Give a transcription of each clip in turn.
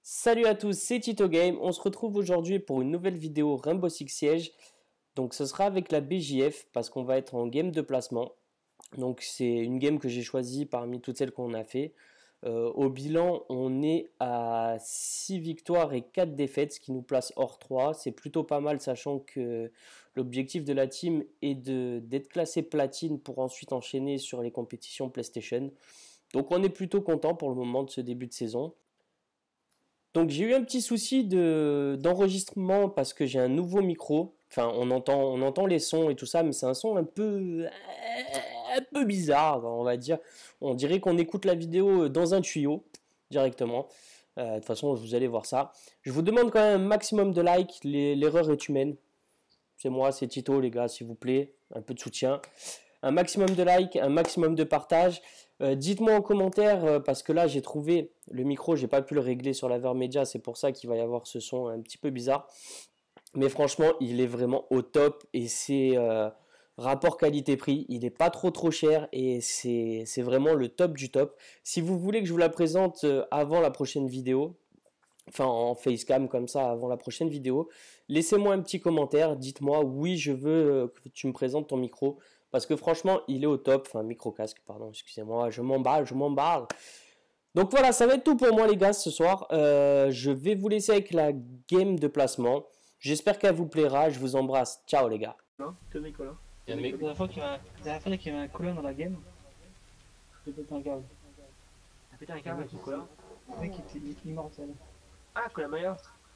Salut à tous, c'est Tito Game. On se retrouve aujourd'hui pour une nouvelle vidéo Rainbow Six Siege. Donc ce sera avec la BJF parce qu'on va être en game de placement. Donc c'est une game que j'ai choisie parmi toutes celles qu'on a fait. Au bilan, on est à 6 victoires et 4 défaites, ce qui nous place hors 3. C'est plutôt pas mal, sachant que l'objectif de la team est d'être classé platine pour ensuite enchaîner sur les compétitions PlayStation. Donc on est plutôt content pour le moment de ce début de saison. Donc j'ai eu un petit souci d'enregistrement parce que j'ai un nouveau micro. Enfin, on entend les sons et tout ça, mais c'est un son un peu bizarre, on va dire. On dirait qu'on écoute la vidéo dans un tuyau directement. De toute façon, vous allez voir ça. Je vous demande quand même un maximum de likes. L'erreur est humaine. C'est moi, c'est Tito, les gars, s'il vous plaît. Un peu de soutien. Un maximum de likes, un maximum de partage. Dites-moi en commentaire, parce que là j'ai trouvé le micro, j'ai pas pu le régler sur la Vermedia, c'est pour ça qu'il va y avoir ce son un petit peu bizarre. Mais franchement, il est vraiment au top et c'est rapport qualité-prix, il n'est pas trop cher et c'est vraiment le top du top. Si vous voulez que je vous la présente avant la prochaine vidéo, enfin en facecam comme ça avant la prochaine vidéo, laissez-moi un petit commentaire, dites-moi oui je veux que tu me présentes ton micro, parce que franchement il est au top, enfin micro casque pardon, excusez-moi, je m'emballe. Donc voilà, ça va être tout pour moi les gars ce soir, je vais vous laisser avec la game de placement, j'espère qu'elle vous plaira, je vous embrasse, ciao les gars. Non, que Nicolas. La dernière fois qu'il y avait un colon dans la game, je pété un câble. Ah putain, un câble avec Nicolas. Le mec était immortel. Ah, Nicolas Maya.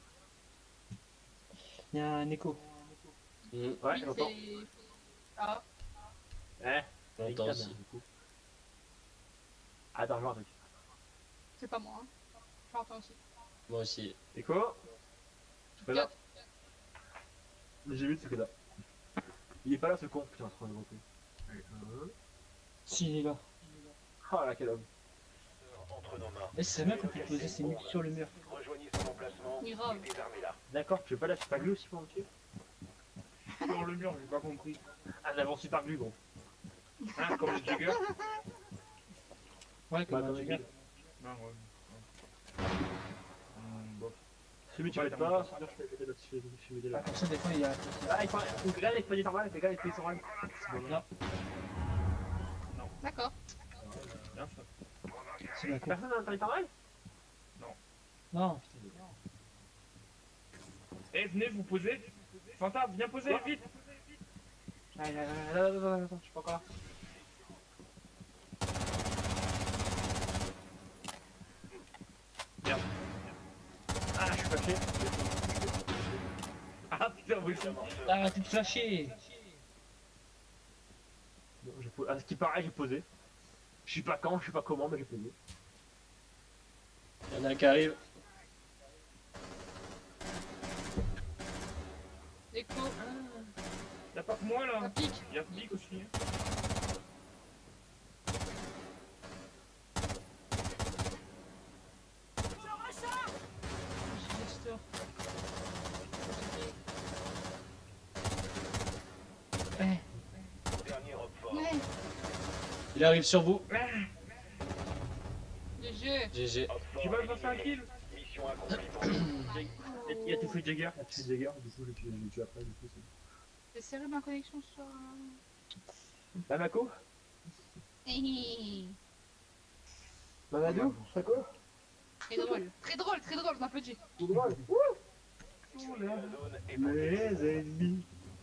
Il y a un écho. Ouais, j'entends. Ah, Ouais, J'entends aussi. du coup. Ah, d'argent un truc. c'est pas moi. Hein. J'entends aussi. Moi aussi. Et quoi? Je suis pas là. J'ai vu, c'est que là. Il est pas là ce con. Putain, c'est trop de Si, il est là. Oh là, quel homme. Mais c'est même quand il posait ses nuques sur le mur. Grave. D'accord, tu veux pas la super glue aussi pour me tuer? Sur le mur, j'ai pas compris. Ah, l'avant super glue, gros. Hein, comme le Jagger? Ouais, comme un Jagger. Jagger. Non, ouais. Bon. Celui tu m'aides pas, c'est-à-dire que je fais là-dessus, je vais là. Pour ça, des fois, il y a. Ah, il faut. Là, il faut des normales, les gars, il faut des normales. Non, D'accord. Bien, ça. c'est la coupe. Personne n'a entendu normal? Non, Eh, venez vous poser. Fanta, viens poser, vite. Allez, attends, je suis pas encore là. Merde. Ah, je suis fâché. Ah putain, vous aussi. arrêtez de flasher. Bon, à ce qui paraît, j'ai posé. Je sais pas quand, je sais pas comment, mais j'ai posé. Il y en a un qui arrive. Écho. Y'a pas que moi Ça là. pique. Y'a Flic aussi. Gesteur. Eh, Ouais. Il arrive sur vous. GG. GG. Tu vas me passer un kill? Il a tout fait Jagger, il a tout fait Jagger, du coup, je l'ai tué après, du coup, c'est. T'es sérieux ma connexion sur... Bah, Mako? Hihi. Mamadou? Mako? Très drôle. Très drôle, très drôle, je m'applaudis. Tout drôle? Les ennemis.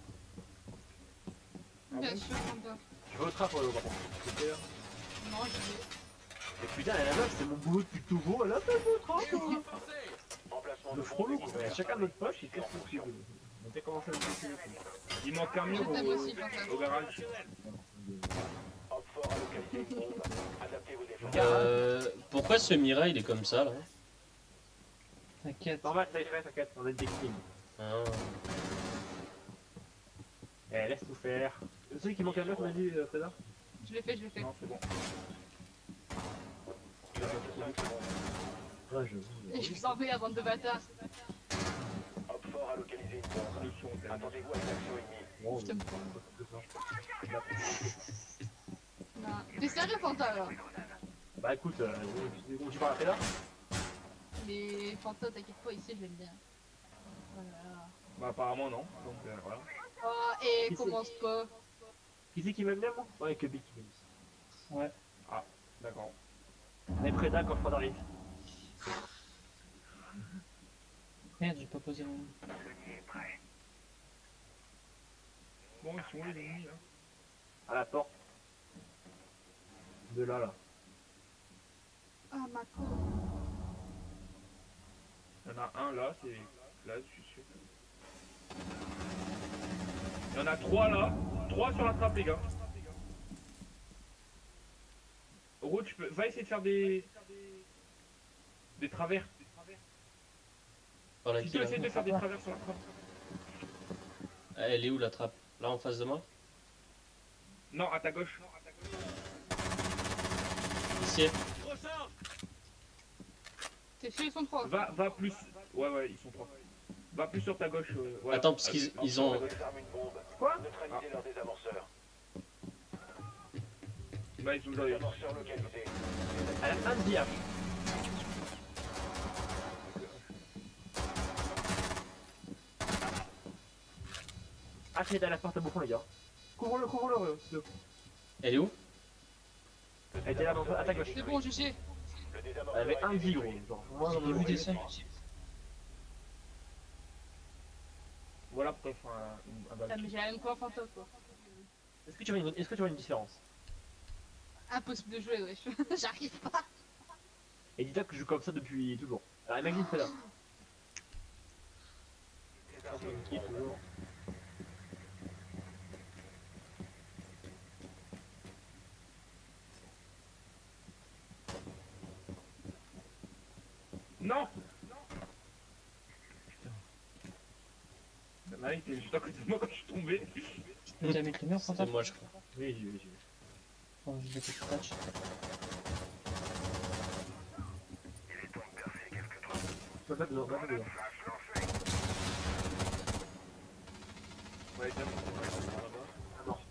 Bien sûr, Fanta. Je vais au trap, par contre. Non, j'y vais. Et putain, la meuf, c'est mon boulot depuis toujours, elle a fait le trap! Le frollo, quoi. Chacun de notre poche, il fait ce qu'il veut. On sait comment ça se fait. Il manque un Je mur t'aime aussi, Fanta. au garage. Pourquoi ce Mira il est comme ça là? t'inquiète. Normal, ça y est, t'inquiète, on est des crimes. Ah. Eh, laisse tout faire. C'est celui qui manque un mur, on a dit, Freda? Je l'ai fait, je l'ai fait. Non, c'est bon. Ouais, je. Et je vous en prie, la bande de bâtards. Wow. Je t'aime pas. Non. T'es sérieux, Fanta, là? Bah écoute, tu parles à Freda? Mais Fanta, t'inquiète pas, ici je l'aime bien. Voilà. Bah apparemment non, donc voilà. Oh, et Qui c'est commence pas. Qui c'est qui m'aime bien, moi? Ouais, que Big qui m'aime. Ouais. D'accord. On est prêt là quand Froid arrive. Merde, j'ai pas posé mon. Bon, ils sont où les ennemis là? À la porte. De là, là. Ah, ma con. Il y en a un là, c'est là, je suis sûr. Il y en a 3 là, 3 sur la trappe les gars. Ro, va essayer de faire des travers. Par là, Si qui tu là essaies de faire des travers sur la trappe. Ah, elle est où la trappe? Là en face de moi? Non, à ta gauche. Ici. T'es sûr, ils sont trois. Va plus. Ouais, ils sont 3. Va plus sur ta gauche. Voilà. Attends, parce qu'ils ils ont. Quoi? Bah, ils sont dans les. Elle a un diable. Ah, c'est à la porte à bouffon, les gars. Couvre-le, Elle est où? Elle était là, à ta gauche. C'est bon, GG. Elle avait un vie, gros. Genre, moi, J'ai vu des seuls. Voilà pourquoi il faut un Ah, bac. mais j'ai la même quoi, Fanta, quoi. Est-ce que tu vois une différence? Impossible de jouer, wesh. J'arrive pas. Et dis-toi que je joue comme ça depuis toujours. Alors imagine celle-là. Toujours. Non. Putain. Là, il était juste à côté de moi quand je suis tombé. Tu peux déjà mettre le mur, C'était Fanta? moi, je crois. Oui, j'y vais. Oh, je vais te patch. Je peux pas dedans. Ouais, tiens, Ah non.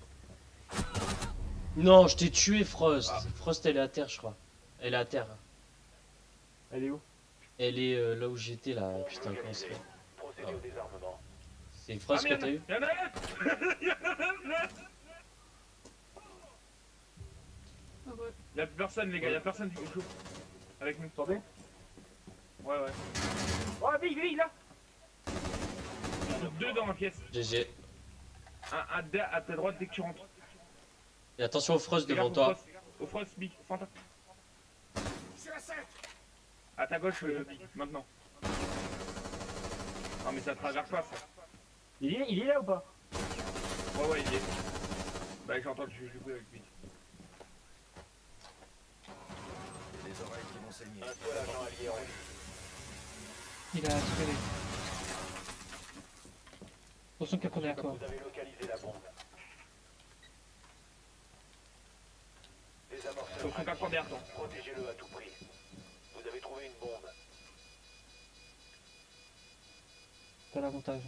Non, je t'ai tué, Frost. Ah. Frost, elle est à terre, je crois. Elle est à terre. Elle est où? Elle est là où j'étais, là. Putain, comment c'est fait? Ah. C'est Frost que merde, t'as eu? il y en a un. Il y en a un. Ah, ouais. Il y a plus personne, les gars, il y a personne qui joue avec nous. Tombé? Ouais. Oh, Big, là! Ils sont 2 dans la pièce. GG. Un à ta droite dès que tu rentres. Et attention au Frost devant Regarde, toi. Au Frost, Big, Fanta. À ta gauche, Big, maintenant. Non mais ça traverse pas ça. Il est là ou pas? Ouais, il y est. Bah j'ai entendu jouer avec Big. Il a tiré. Attention qu'elle connaît à quoi. Au fond qu'à première temps. Protégez-le à tout prix. Vous avez trouvé une bombe. T'as l'avantage.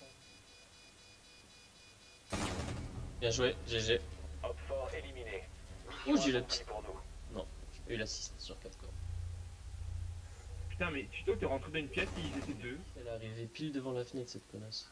Bien joué, GG. Hop fort éliminé. Ouh, j'ai eu la accomplie petite. pour nous. Non, j'ai eu l'assist sur 4 corps. Putain mais tu t'es rentré dans une pièce et ils étaient 2. Elle est arrivée pile devant la fenêtre, cette connasse.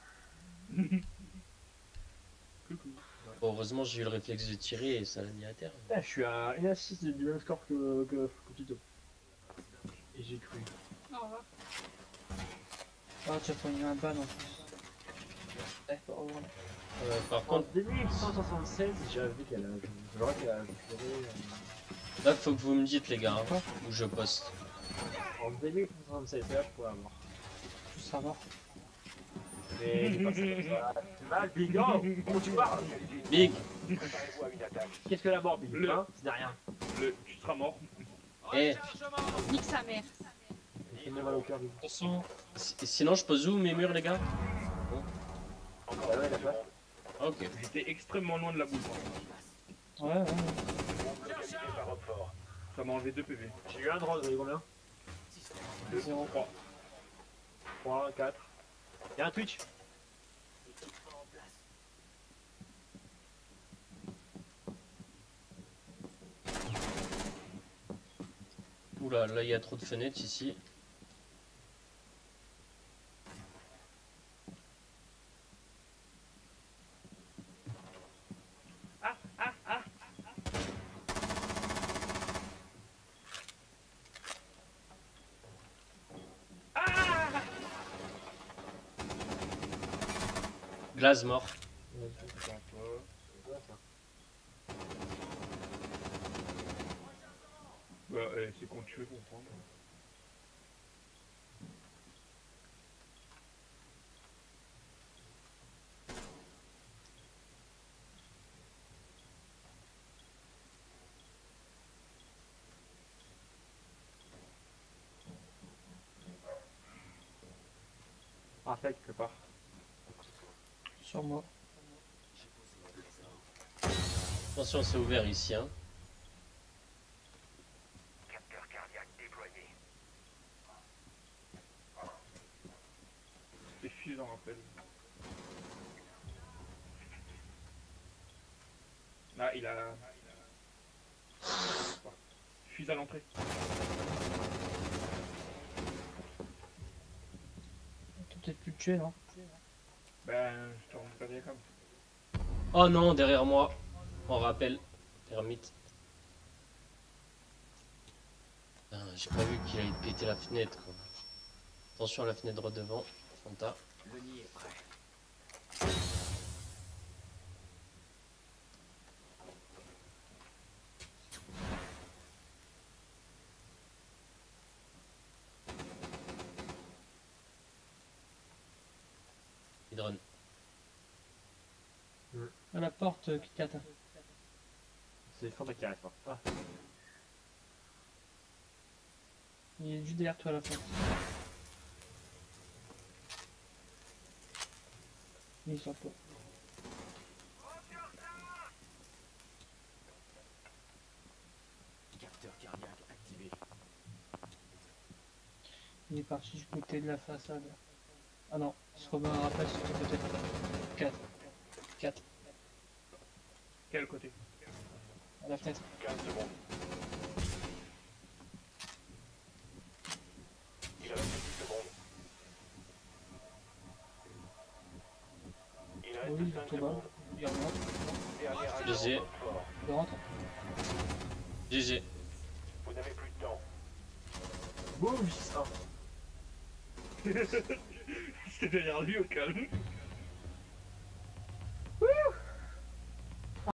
Coucou. Bon, heureusement, j'ai eu le réflexe de tirer et ça l'a mis à terre. Je suis à une assist du même score que Tito. Et j'ai cru. Au revoir. Ah, tu as pris un ban en plus. Au revoir. Par En contre, 2176, j'avais qu'elle a. J'aurais qu'elle a. là, faut que vous me dites, les gars, hein, Quoi où je poste. En 2176, là, je pourrais avoir. Tu seras mort. Mais j'ai pas ça. C'est mal, Big. Oh, comment tu parles? Big, Préparez-vous à une attaque. Qu'est-ce que la mort, Big? Le- Hein? Ce n'est rien. Tu seras mort. eh, Nique sa mère. Ça me fait mal au cœur, Big. Attention. sinon, je pose où mes murs, les gars? Encore Ah ouais, une d'accord. Ah, ok. J'étais extrêmement loin de la boule. Ouais. bombe localisée par Hop fort. Ça m'a enlevé 2 PV. J'ai eu un drone, vous voyez combien? 2, 0. 3. 3, 4. Y'a un Twitch? Oula, là, il y a trop de fenêtres ici. Glace mort. Attends, toi. Bah, c'est quand tu veux comprendre. Ah, ça, quelque part. Sur moi. Attention, c'est ouvert ici. Hein. Capteur cardiaque déployé. C'est fuse en rappel. Là, il a. Fuse à l'entrée. On peut peut-être plus le tuer, non? Ben, je te remonte pas bien comme. Oh non, derrière moi. On rappelle. Ermite. J'ai pas vu qu'il allait péter la fenêtre. Quoi. Attention à la fenêtre droit devant. Fanta. Le nid est prêt. Il drone. À la porte, Kit. C'est Fanta qui arrive. Ah, Il est juste derrière toi à la fin. Il est sur toi. Capteur cardiaque activé. Il est parti du côté de la façade. Ah non, il se remet un rappel sur ton côté. 4. 4. Quel côté? À la fenêtre. 15 secondes. Il reste 10 secondes. Il reste Oui, 5 tout bas. secondes. Il remonte. Dernier agent GG. fort. Il rentre. GG. Vous n'avez plus de temps. boum, ça. C'était derrière lui au calme.